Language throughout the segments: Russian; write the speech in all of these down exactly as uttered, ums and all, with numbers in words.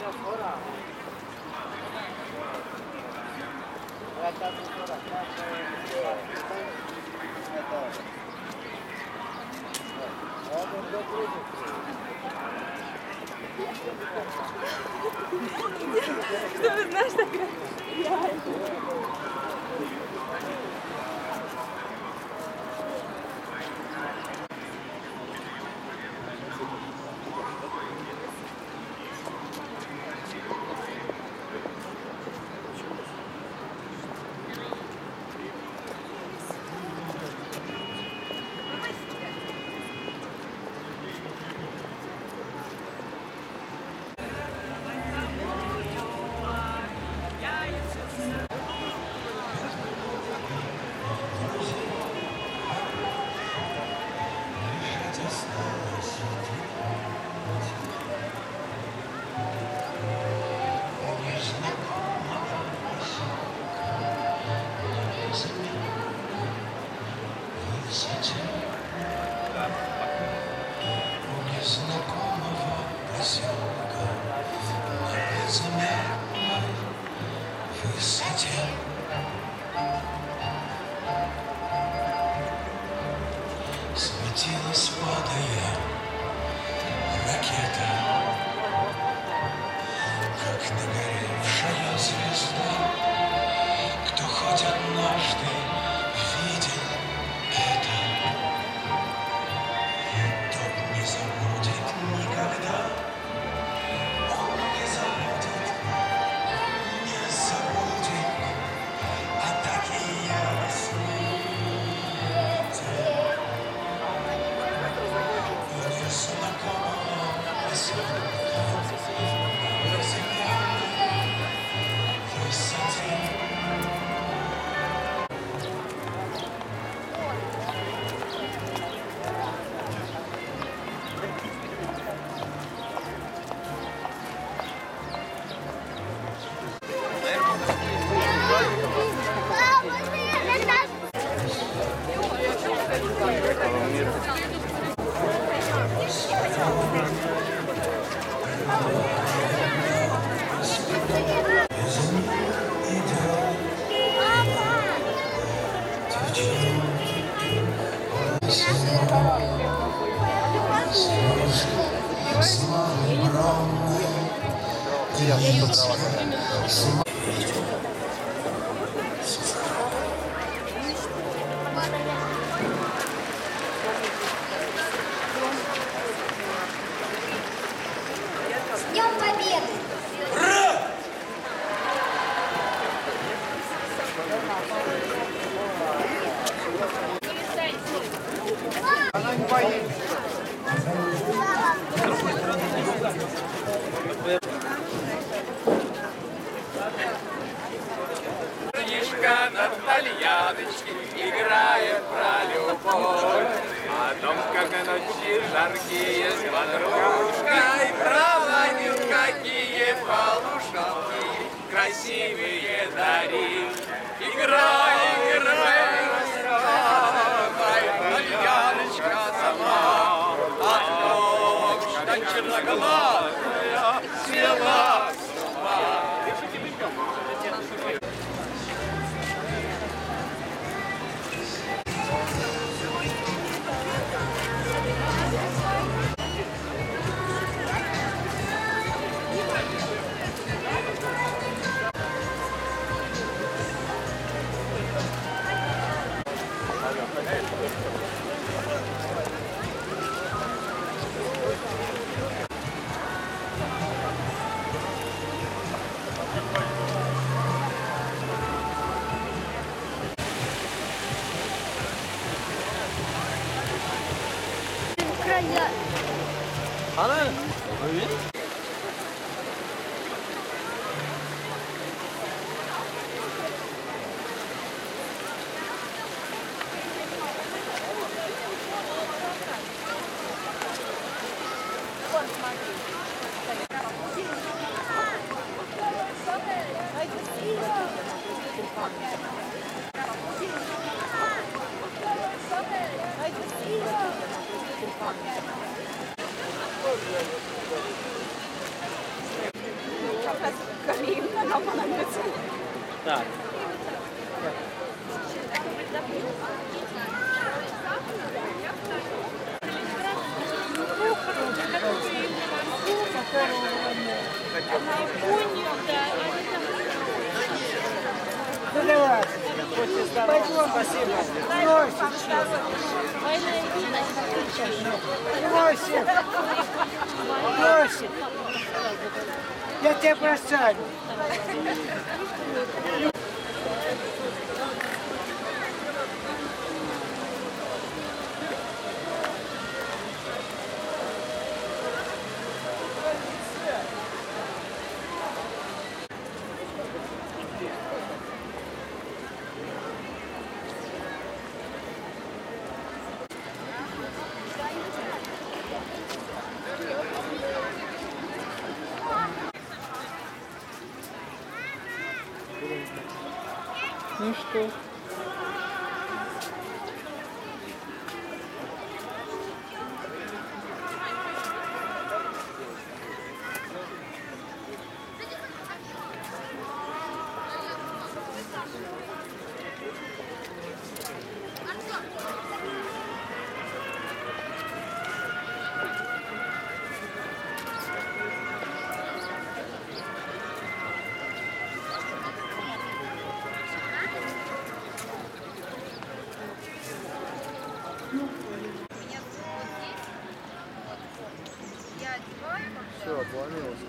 Что вы знаешь такое? Светилась, падая, ракета, как нагоревшая звезда. Кто хоть однажды видел это, тот не забудет никогда. Он не забудет, не забудет атаки яростные. С Днем Победы! Ура! Она не боится. Книжка на тальяночке играет про любовь. О том, как ночи жаркие с подружкой проводил, какие полушалки красивые дарил. Играй, играй, рассказывай, тальяночка сама о том, что черноглазая свела с ума. Она... Спасибо. сейчас камин, нам понадобится. Так. Ну давай. Спасибо. Носик. Носик. Носик. Я тебя прощаю. Ну что? Все, обломилось,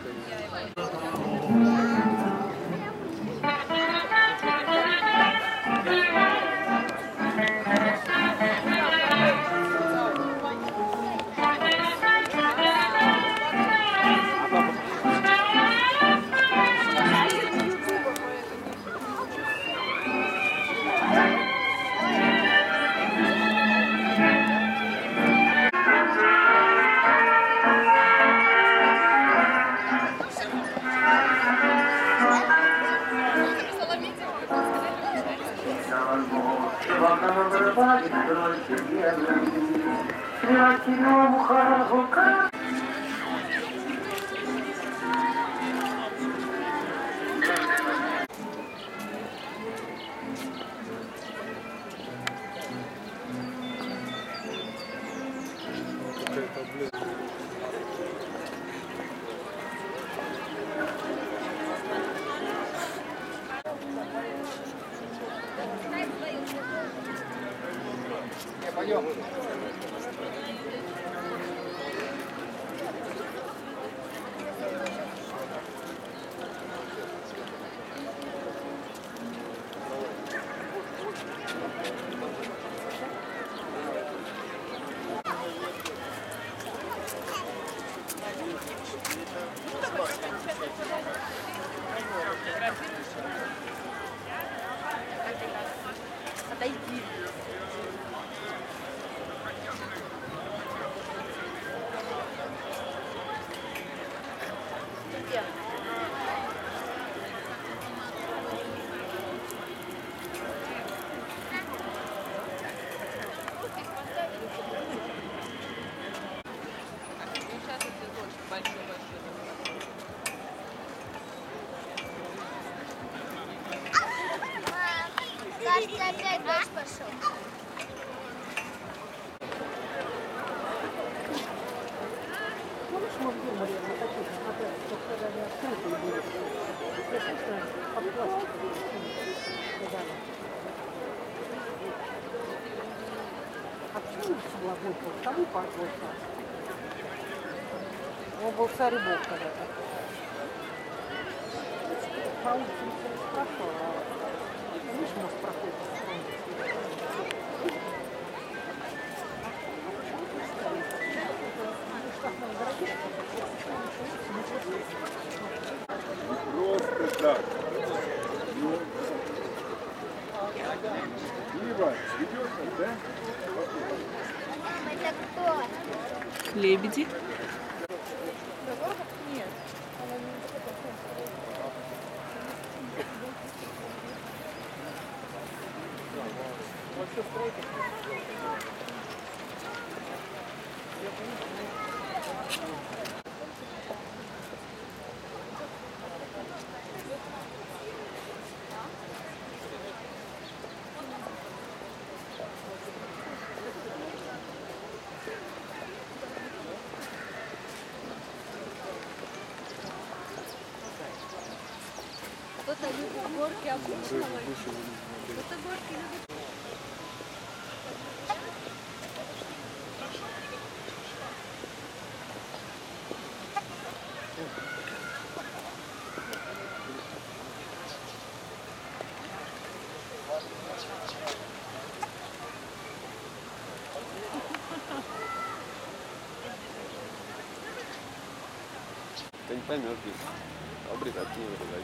Пойдем. Отойди. Кажется, опять дождь пошел. Помнишь, мы в юморе на таких опять, что когда они открытые были? Естественно, под пластиком. А почему всегда был? Кому парк был? Он был царь и бог когда-то. По улице никто не спрашивал, а видишь, мост проходит. Просто так. Ну, Ива, идешь, да? Это кто? Лебеди. Нет. Кто-то любит горки обычного, кто-то горки любит. Ты не поймешь здесь. Обрезать не вырезать.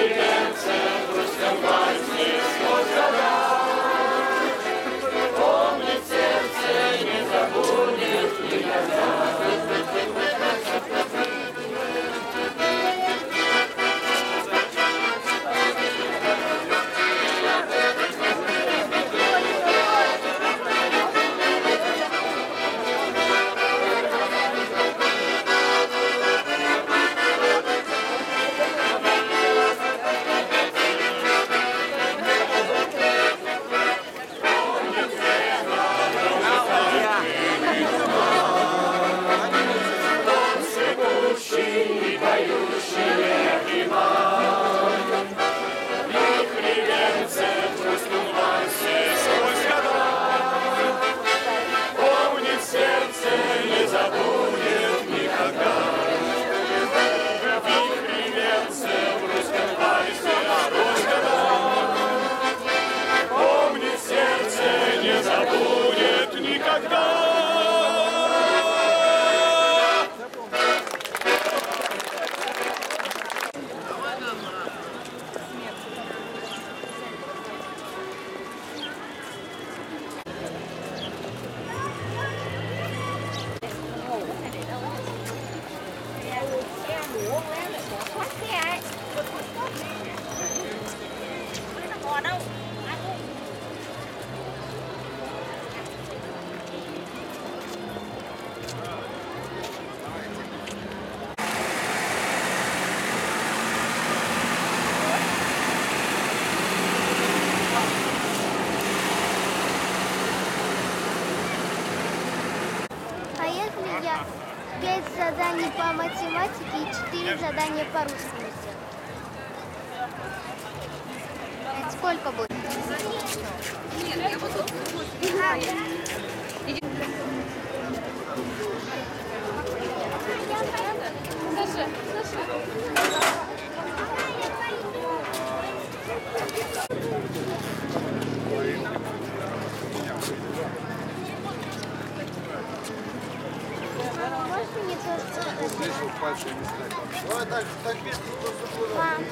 Oh! đâu. А если я пять заданий по математике и четыре задания по русскому сделаю? Это сколько будет? Нет, я вот тут. Саша, Саша. Можно мне тоже? Здесь вот пальцы не ставь. Давай так, так место просто. Мам.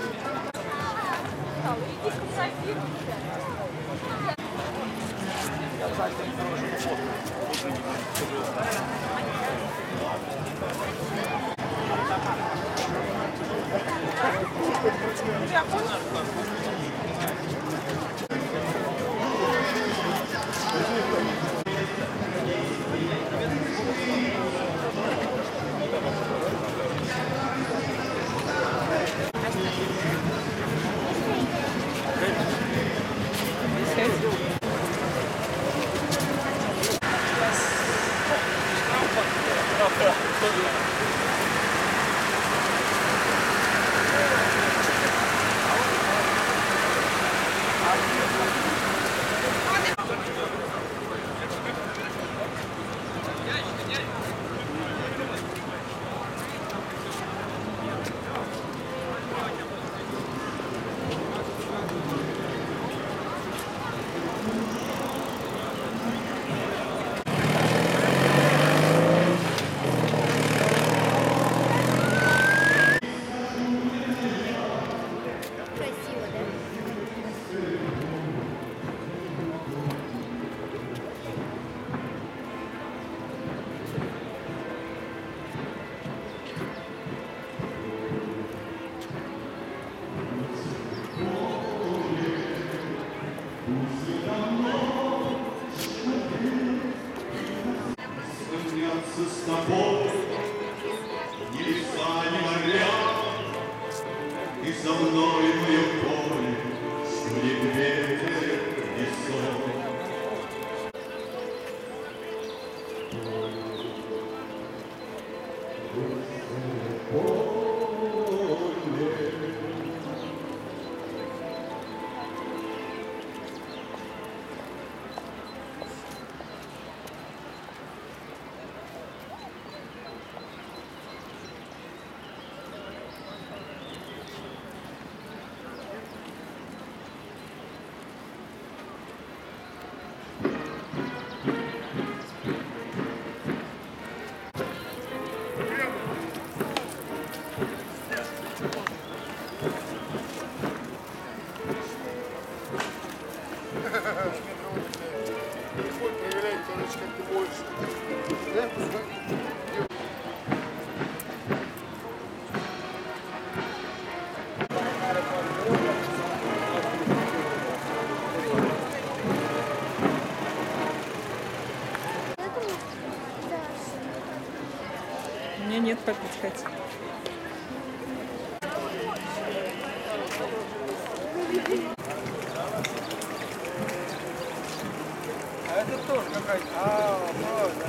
Красиво, да? Снятся с тобой ни леса, ни моря, и за мной мое поле студит ветер и сон. Проверяй, короче, как ты больше. Да, пускай. У меня нет попить хоть. А это тоже какая-то. А, правда.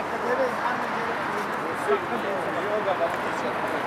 Академия, Анна, Йога,